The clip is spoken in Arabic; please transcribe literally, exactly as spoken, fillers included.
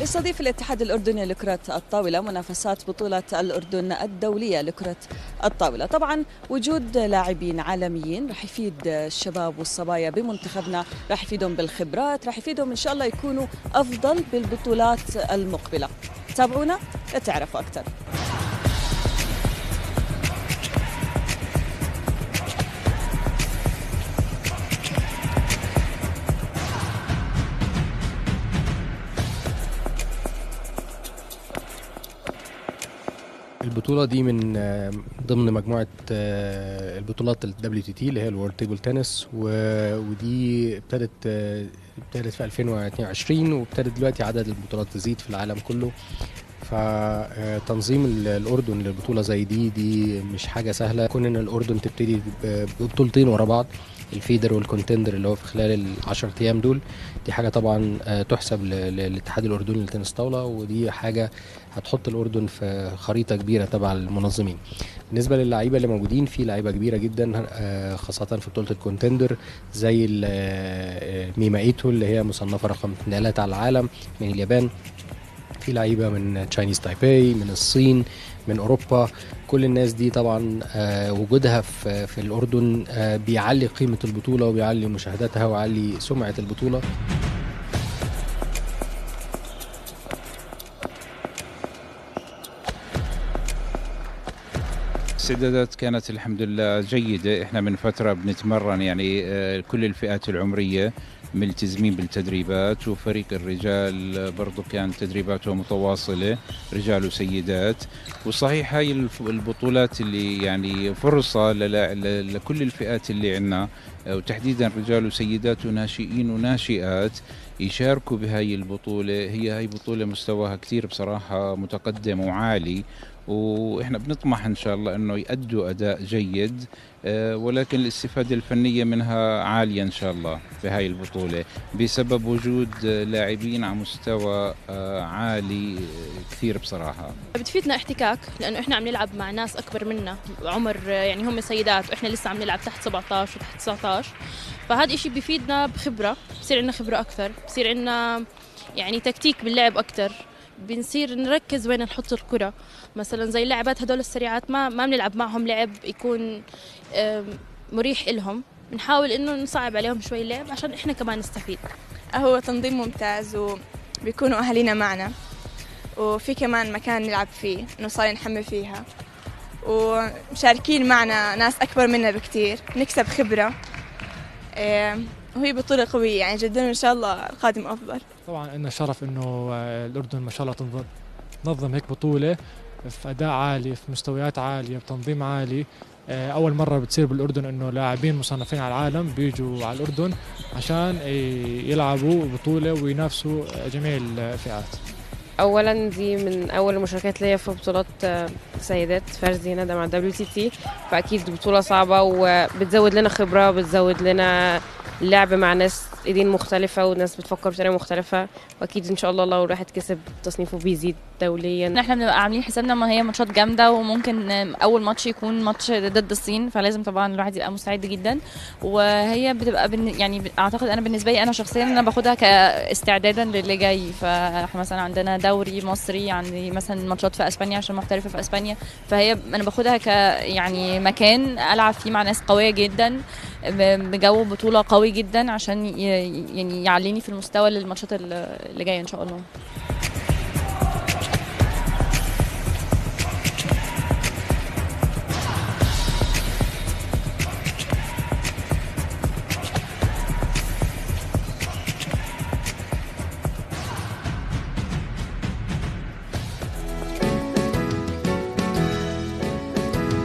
يستضيف الاتحاد الأردني لكرة الطاولة منافسات بطولة الأردن الدولية لكرة الطاولة. طبعا وجود لاعبين عالميين رح يفيد الشباب والصبايا بمنتخبنا، رح يفيدهم بالخبرات، رح يفيدهم إن شاء الله يكونوا أفضل بالبطولات المقبلة. تابعونا لتعرفوا أكثر. البطولة دي من ضمن مجموعة البطولات ال دبليو تي تي اللي هي الورلد تيبل تنس، ودي ابتدت ابتدت في ألفين واثنين وعشرين، وابتدت دلوقتي عدد البطولات تزيد في العالم كله. فتنظيم الأردن للبطولة زي دي دي مش حاجة سهلة. كون ان الأردن تبتدي ببطولتين ورا بعض، الفيدر والكونتندر اللي هو في خلال العشر ايام دول، دي حاجه طبعا تحسب للاتحاد الاردني للتنس طاوله، ودي حاجه هتحط الاردن في خريطه كبيره تبع المنظمين. بالنسبه للعيبه اللي موجودين، في لعيبه كبيره جدا خاصه في بطوله الكونتندر زي ميما ايتو اللي هي مصنفه رقم ثلاثة على العالم من اليابان، في لعيبه من تشاينيز تايبي، من الصين، من اوروبا. كل الناس دي طبعا وجودها في في الاردن بيعلي قيمه البطوله وبيعلي مشاهداتها ويعلي سمعه البطوله. السدادات كانت الحمد لله جيده. احنا من فتره بنتمرن، يعني كل الفئات العمريه ملتزمين بالتدريبات، وفريق الرجال برضو كان تدريباته متواصلة، رجال وسيدات. وصحيح هاي البطولات اللي يعني فرصة لكل الفئات اللي عنا، وتحديدا رجال وسيدات وناشئين وناشئات يشاركوا بهاي البطولة. هي هاي بطولة مستواها كتير بصراحة متقدم وعالي، واحنا بنطمح ان شاء الله انه يأدوا اداء جيد، ولكن الاستفادة الفنية منها عالية ان شاء الله في هاي البطولة بسبب وجود لاعبين على مستوى عالي كثير بصراحة. بتفيدنا احتكاك، لانه احنا عم نلعب مع ناس اكبر منا عمر، يعني هم سيدات واحنا لسه عم نلعب تحت سبعة عشر وتحت تسعة عشر، فهذا الشيء بيفيدنا بخبرة، بصير عندنا خبرة اكثر، بصير عندنا يعني تكتيك باللعب اكثر، بنصير نركز وين نحط الكرة. مثلا زي اللاعبات هدول السريعات ما ما بنلعب معهم لعب يكون مريح إلهم، بنحاول إنه نصعب عليهم شوي اللعب عشان إحنا كمان نستفيد. هو تنظيم ممتاز، وبيكونوا أهالينا معنا، وفي كمان مكان نلعب فيه إنه صار نحمل فيها، ومشاركين معنا ناس أكبر منا بكتير، نكسب خبرة، وهي بطولة قوية يعني جدا، وإن شاء الله القادم أفضل. طبعا لنا شرف إنه الأردن ما شاء الله تنظم هيك بطولة في أداء عالي، في مستويات عالية، بتنظيم عالي. أول مرة بتصير بالأردن إنه لاعبين مصنفين على العالم بيجوا على الأردن عشان يلعبوا بطولة وينافسوا جميع الفئات. اولا دي من اول المشاركات ليا في بطولات سيدات فردي ندى مع دبليو تي تي، فاكيد بطوله صعبه وبتزود لنا خبره، بتزود لنا اللعب مع ناس ايدين مختلفه وناس بتفكر بطريقه مختلفه، واكيد ان شاء الله لو الواحد كسب تصنيفه بيزيد دوليا. احنا بنبقى عاملين حسابنا ما هي ماتشات جامده، وممكن اول ماتش يكون ماتش ضد الصين، فلازم طبعا الواحد يبقى مستعد جدا. وهي بتبقى بن يعني اعتقد انا بالنسبه لي انا شخصيا انا باخدها كاستعدادا للي جاي. فاحنا مثلا عندنا دوري مصري، عندي مثلا ماتشات في اسبانيا عشان محترفه في اسبانيا، فهي انا باخدها ك يعني مكان العب فيه مع ناس قويه جدا بجو بطوله قوي جدا عشان يعني يعليني في المستوى للماتشات اللي جايه ان شاء الله.